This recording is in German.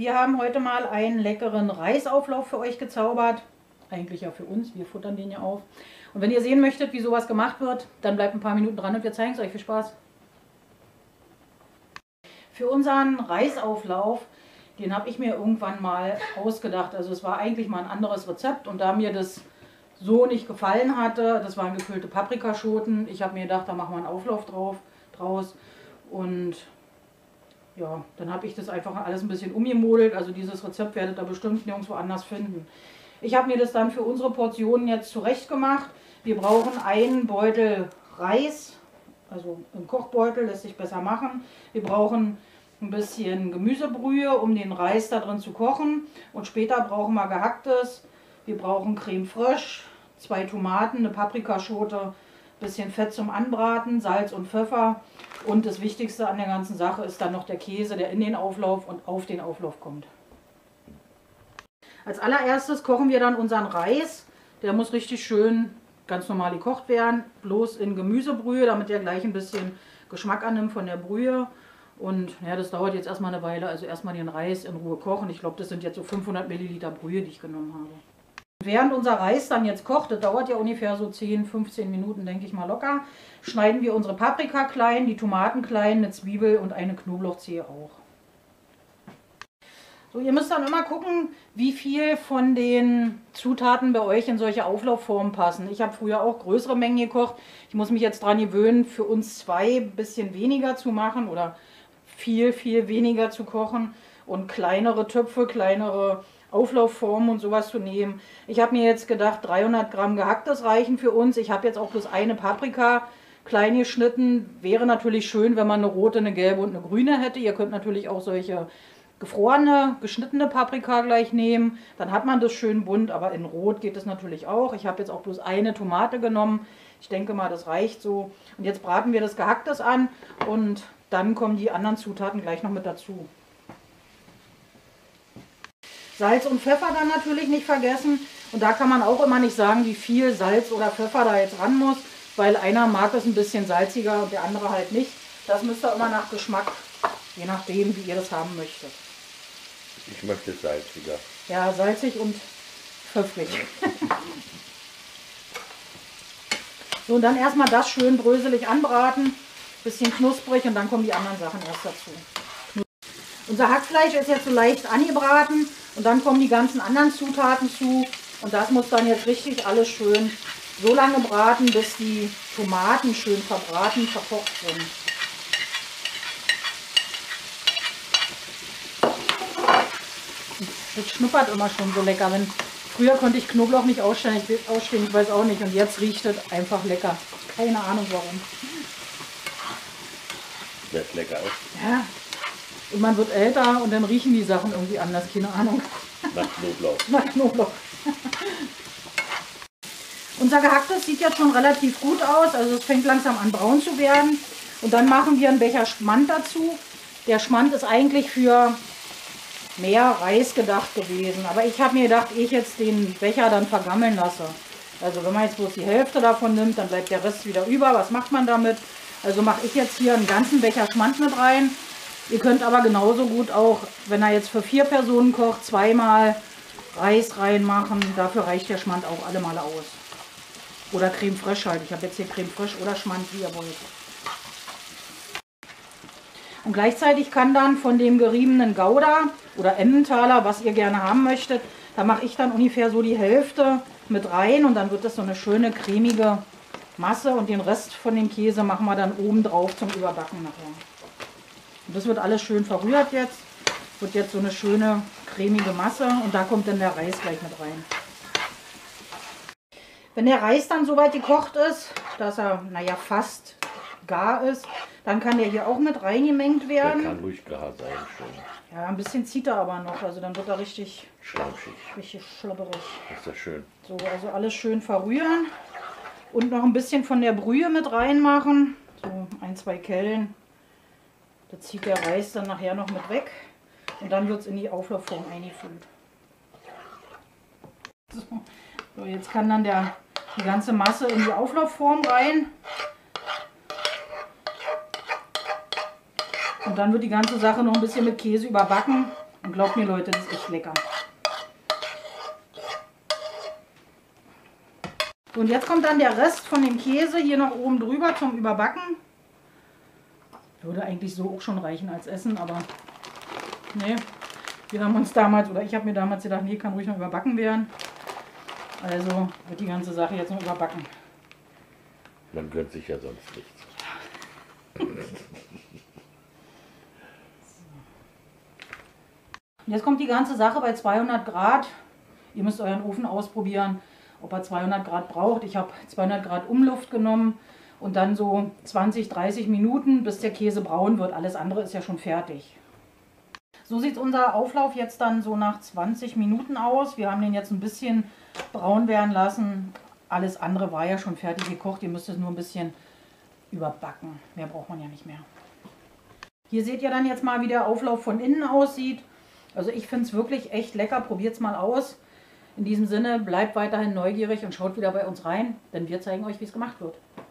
wir haben heute mal einen leckeren Reisauflauf für euch gezaubert. Eigentlich ja für uns, wir futtern den ja auf. Und wenn ihr sehen möchtet, wie sowas gemacht wird, dann bleibt ein paar Minuten dran und wir zeigen es euch. Viel Spaß! Für unseren Reisauflauf, den habe ich mir irgendwann mal ausgedacht. Also es war eigentlich mal ein anderes Rezept und da mir das so nicht gefallen hatte, das waren gefüllte Paprikaschoten. Ich habe mir gedacht, da machen wir einen Auflauf draus. Und ja, dann habe ich das einfach alles ein bisschen umgemodelt. Also dieses Rezept werdet ihr bestimmt nirgendwo anders finden. Ich habe mir das dann für unsere Portionen jetzt zurecht gemacht. Wir brauchen einen Beutel Reis, also im Kochbeutel, lässt sich besser machen. Wir brauchen ein bisschen Gemüsebrühe, um den Reis da drin zu kochen. Und später brauchen wir gehacktes. Wir brauchen Creme fraiche, 2 Tomaten, eine Paprikaschote, bisschen Fett zum Anbraten, Salz und Pfeffer. Und das Wichtigste an der ganzen Sache ist dann noch der Käse, der in den Auflauf und auf den Auflauf kommt. Als allererstes kochen wir dann unseren Reis. Der muss richtig schön ganz normal gekocht werden, bloß in Gemüsebrühe, damit der gleich ein bisschen Geschmack annimmt von der Brühe. Und ja, das dauert jetzt erstmal eine Weile, also erstmal den Reis in Ruhe kochen. Ich glaube, das sind jetzt so 500 Milliliter Brühe, die ich genommen habe. Während unser Reis dann jetzt kocht, das dauert ja ungefähr so 10, 15 Minuten, denke ich mal locker, schneiden wir unsere Paprika klein, die Tomaten klein, eine Zwiebel und eine Knoblauchzehe auch. So, ihr müsst dann immer gucken, wie viel von den Zutaten bei euch in solche Auflaufformen passen. Ich habe früher auch größere Mengen gekocht. Ich muss mich jetzt daran gewöhnen, für uns 2 ein bisschen weniger zu machen oder viel weniger zu kochen und kleinere Töpfe, kleinere Auflaufformen und sowas zu nehmen. Ich habe mir jetzt gedacht, 300 Gramm gehacktes reichen für uns. Ich habe jetzt auch bloß eine Paprika klein geschnitten. Wäre natürlich schön, wenn man eine rote, eine gelbe und eine grüne hätte. Ihr könnt natürlich auch solche gefrorene, geschnittene Paprika gleich nehmen. Dann hat man das schön bunt, aber in Rot geht es natürlich auch. Ich habe jetzt auch bloß eine Tomate genommen. Ich denke mal, das reicht so. Und jetzt braten wir das Gehacktes an und dann kommen die anderen Zutaten gleich noch mit dazu. Salz und Pfeffer dann natürlich nicht vergessen. Und da kann man auch immer nicht sagen, wie viel Salz oder Pfeffer da jetzt ran muss, weil einer mag es ein bisschen salziger und der andere halt nicht. Das müsst ihr immer nach Geschmack, je nachdem, wie ihr das haben möchtet. Ich möchte salziger. Ja, salzig und pfeffrig. So, und dann erstmal das schön bröselig anbraten, bisschen knusprig und dann kommen die anderen Sachen erst dazu. Unser Hackfleisch ist jetzt so leicht angebraten und dann kommen die ganzen anderen Zutaten zu und das muss dann jetzt richtig alles schön so lange braten, bis die Tomaten schön verbraten, verkocht sind. Das schnuppert immer schon so lecker. Früher konnte ich Knoblauch nicht ausstehen, ich weiß auch nicht und jetzt riecht es einfach lecker. Keine Ahnung warum. Weil es lecker ist. Ja. Und man wird älter und dann riechen die Sachen irgendwie anders, keine Ahnung. Nach Knoblauch. Nach Knoblauch. Unser Gehacktes sieht jetzt schon relativ gut aus, also es fängt langsam an braun zu werden. Und dann machen wir einen Becher Schmand dazu. Der Schmand ist eigentlich für mehr Reis gedacht gewesen. Aber ich habe mir gedacht, ehe ich jetzt den Becher dann vergammeln lasse. Also wenn man jetzt bloß die Hälfte davon nimmt, dann bleibt der Rest wieder über. Was macht man damit? Also mache ich jetzt hier einen ganzen Becher Schmand mit rein. Ihr könnt aber genauso gut auch, wenn er jetzt für 4 Personen kocht, 2-mal Reis reinmachen. Dafür reicht der Schmand auch alle Male aus. Oder Creme fraiche halt. Ich habe jetzt hier Creme fraiche oder Schmand, wie ihr wollt. Und gleichzeitig kann dann von dem geriebenen Gouda oder Emmentaler, was ihr gerne haben möchtet, da mache ich dann ungefähr so die Hälfte mit rein und dann wird das so eine schöne cremige Masse und den Rest von dem Käse machen wir dann oben drauf zum Überbacken nachher. Und das wird alles schön verrührt jetzt. Wird jetzt so eine schöne cremige Masse und da kommt dann der Reis gleich mit rein. Wenn der Reis dann soweit gekocht ist, dass er, naja, fast gar ist, dann kann der hier auch mit reingemengt werden. Der kann ruhig gar sein schon. Ja, ein bisschen zieht er aber noch, also dann wird er richtig Schlampschig. schlabberig. Ist das schön. So, also alles schön verrühren und noch ein bisschen von der Brühe mit reinmachen. So 1-2 Kellen. Da zieht der Reis dann nachher noch mit weg und dann wird es in die Auflaufform eingefüllt. So, jetzt kann dann die ganze Masse in die Auflaufform rein. Und dann wird die ganze Sache noch ein bisschen mit Käse überbacken Und glaubt mir Leute, das ist echt lecker. So, und jetzt kommt dann der Rest von dem Käse hier noch oben drüber zum Überbacken. Würde eigentlich so auch schon reichen als Essen, aber nee. Wir haben uns damals, oder ich habe mir damals gedacht, nee, kann ruhig noch überbacken werden. Also wird die ganze Sache jetzt noch überbacken. Man gönnt sich ja sonst nichts. Jetzt kommt die ganze Sache bei 200 Grad. Ihr müsst euren Ofen ausprobieren, ob er 200 Grad braucht. Ich habe 200 Grad Umluft genommen und dann so 20, 30 Minuten, bis der Käse braun wird. Alles andere ist ja schon fertig. So sieht unser Auflauf jetzt dann so nach 20 Minuten aus. Wir haben den jetzt ein bisschen braun werden lassen. Alles andere war ja schon fertig gekocht. Ihr müsst es nur ein bisschen überbacken. Mehr braucht man ja nicht mehr. Hier seht ihr dann jetzt mal, wie der Auflauf von innen aussieht. Also ich finde es wirklich echt lecker. Probiert es mal aus. In diesem Sinne, bleibt weiterhin neugierig und schaut wieder bei uns rein, denn wir zeigen euch, wie es gemacht wird.